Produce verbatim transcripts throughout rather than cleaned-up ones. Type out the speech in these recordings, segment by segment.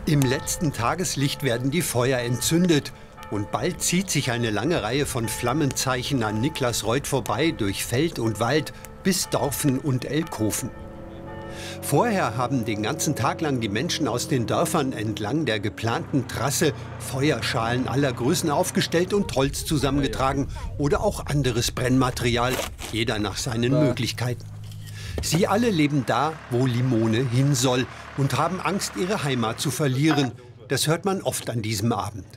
Im letzten Tageslicht werden die Feuer entzündet. Und bald zieht sich eine lange Reihe von Flammenzeichen an Niklasreuth vorbei durch Feld und Wald bis Dorfen und Elkhofen. Vorher haben den ganzen Tag lang die Menschen aus den Dörfern entlang der geplanten Trasse Feuerschalen aller Größen aufgestellt und Holz zusammengetragen oder auch anderes Brennmaterial, jeder nach seinen Möglichkeiten. Sie alle leben da, wo Limone hin soll und haben Angst, ihre Heimat zu verlieren. Das hört man oft an diesem Abend.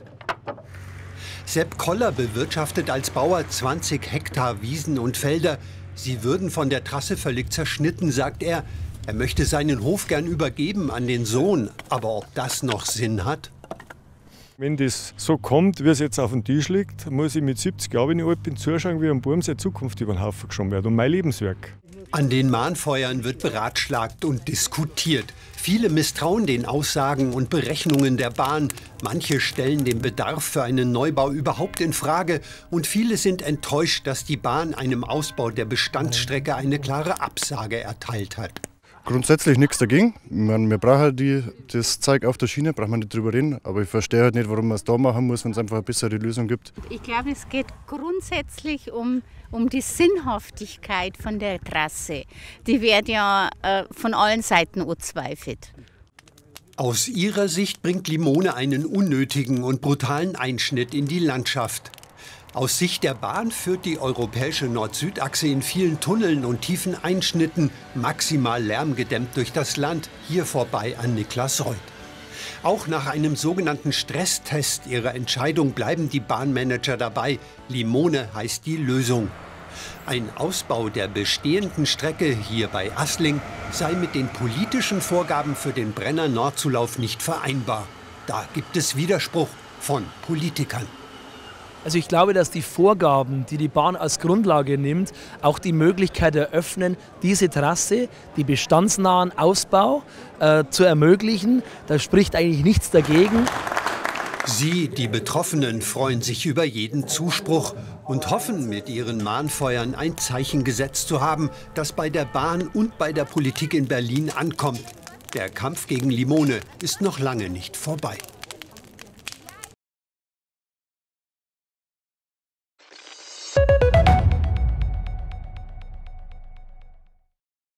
Sepp Koller bewirtschaftet als Bauer zwanzig Hektar Wiesen und Felder. Sie würden von der Trasse völlig zerschnitten, sagt er. Er möchte seinen Hof gern übergeben an den Sohn. Aber ob das noch Sinn hat? Wenn das so kommt, wie es jetzt auf dem Tisch liegt, muss ich mit siebzig Jahren in die Alpen zuschauen, wie am Baum seine Zukunft über den Haufen geschoben wird und mein Lebenswerk. An den Mahnfeuern wird beratschlagt und diskutiert. Viele misstrauen den Aussagen und Berechnungen der Bahn. Manche stellen den Bedarf für einen Neubau überhaupt in Frage. Und viele sind enttäuscht, dass die Bahn einem Ausbau der Bestandsstrecke eine klare Absage erteilt hat. Grundsätzlich nichts dagegen. Ich meine, wir brauchen halt die, das Zeug auf der Schiene, brauchen wir nicht drüber reden. Aber ich verstehe halt nicht, warum man es da machen muss, wenn es einfach eine bessere Lösung gibt. Ich glaube, es geht grundsätzlich um, um die Sinnhaftigkeit von der Trasse. Die wird ja äh, von allen Seiten angezweifelt. Aus ihrer Sicht bringt Limone einen unnötigen und brutalen Einschnitt in die Landschaft. Aus Sicht der Bahn führt die europäische Nord-Süd-Achse in vielen Tunneln und tiefen Einschnitten maximal lärmgedämmt durch das Land, hier vorbei an Niklasreuth. Auch nach einem sogenannten Stresstest ihrer Entscheidung bleiben die Bahnmanager dabei. Limone heißt die Lösung. Ein Ausbau der bestehenden Strecke hier bei Assling sei mit den politischen Vorgaben für den Brenner-Nordzulauf nicht vereinbar. Da gibt es Widerspruch von Politikern. Also ich glaube, dass die Vorgaben, die die Bahn als Grundlage nimmt, auch die Möglichkeit eröffnen, diese Trasse, die bestandsnahen Ausbau äh, zu ermöglichen. Da spricht eigentlich nichts dagegen. Sie, die Betroffenen, freuen sich über jeden Zuspruch und hoffen, mit ihren Mahnfeuern ein Zeichen gesetzt zu haben, das bei der Bahn und bei der Politik in Berlin ankommt. Der Kampf gegen Limone ist noch lange nicht vorbei.